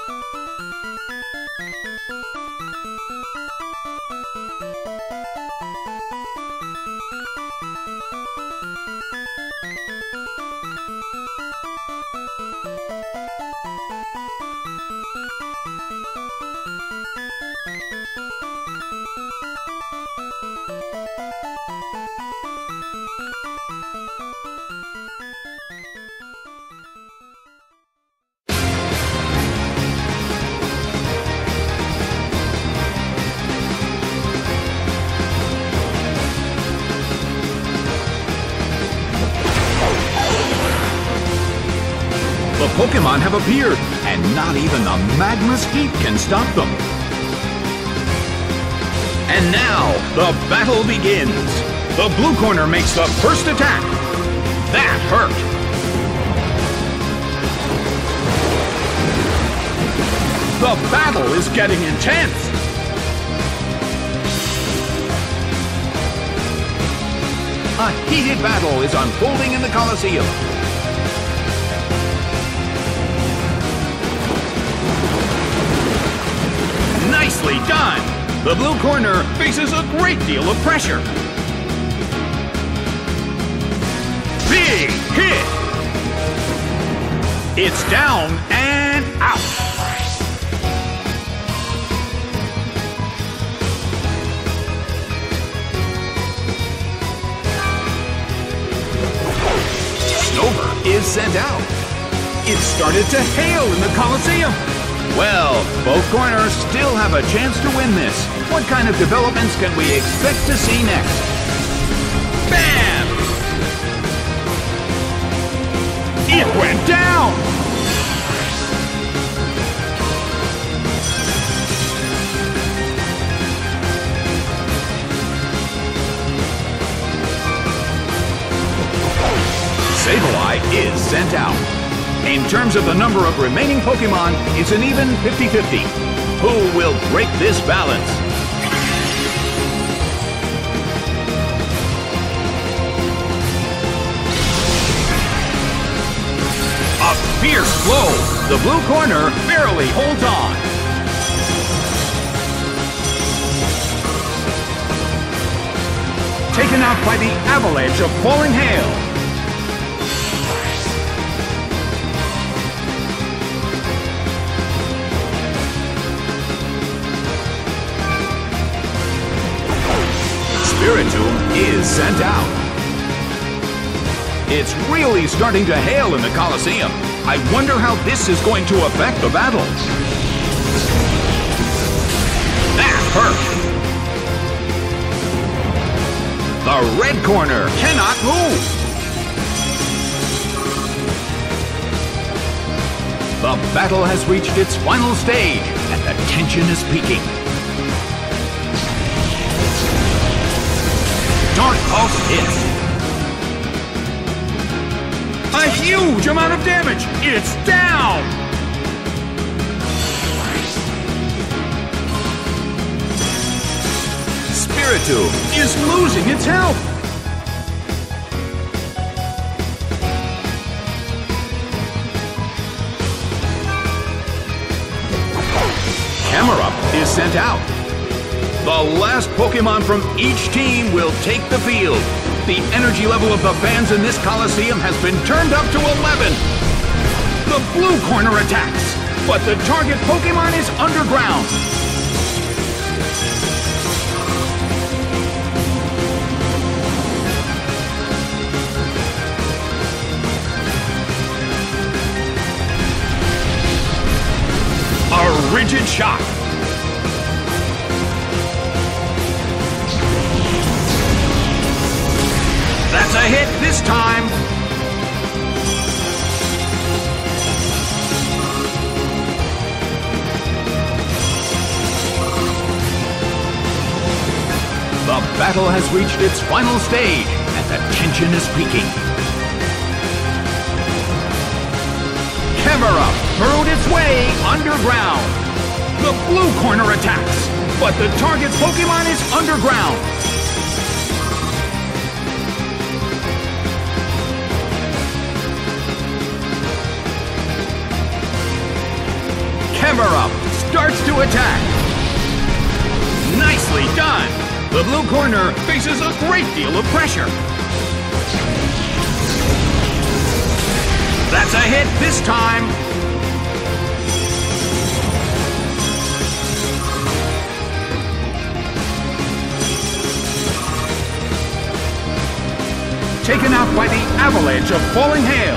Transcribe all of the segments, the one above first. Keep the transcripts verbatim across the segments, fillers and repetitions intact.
The Pokémon have appeared, and not even the magma's heat can stop them. And now, the battle begins. The blue corner makes the first attack. That hurt. The battle is getting intense. A heated battle is unfolding in the Colosseum. Nicely done! The blue corner faces a great deal of pressure. Big hit! It's down and out. Snover is sent out. It started to hail in the Colosseum. Well, both corners still have a chance to win this. What kind of developments can we expect to see next? Bam! It went down! Sableye is sent out. In terms of the number of remaining Pokémon, it's an even fifty fifty. Who will break this balance? A fierce blow! The blue corner barely holds on. Taken out by the avalanche of falling hail. Spiritomb is sent out. It's really starting to hail in the Colosseum. I wonder how this is going to affect the battle. That hurt. The red corner cannot move. The battle has reached its final stage, and the tension is peaking. Dark Pulse hits. A huge amount of damage! It's down! Spiritomb is losing its health! Camerupt is sent out. The last Pokémon from each team will take the field. The energy level of the fans in this Colosseum has been turned up to eleven. The blue corner attacks, but the target Pokémon is underground. A rigid shot. That's a hit this time! The battle has reached its final stage, and the tension is peaking. Camerupt burrowed its way underground. The blue corner attacks, but the target's Pokémon is underground. Camerupt to attack. Nicely done! The blue corner faces a great deal of pressure. That's a hit this time. Taken out by the avalanche of falling hail.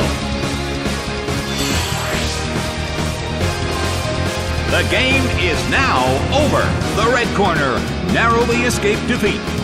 The game is now over. The red corner narrowly escaped defeat.